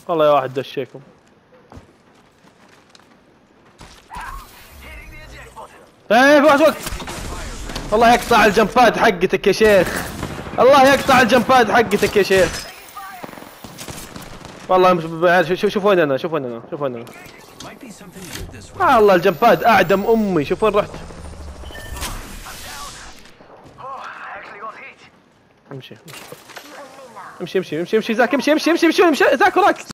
والله يا واحد دشيكم. ايه في وقت. الله يقطع الجمباد حقتك يا شيخ. الله يقطع الجمباد حقتك يا شيخ. والله شوف وين انا، شوف وين انا، شوف وين انا. الله الجمباد اعدم امي، شوف وين رحت. امشي امشي امشي امشي امشي زاك، امشي امشي امشي امشي امشي زاك وراك.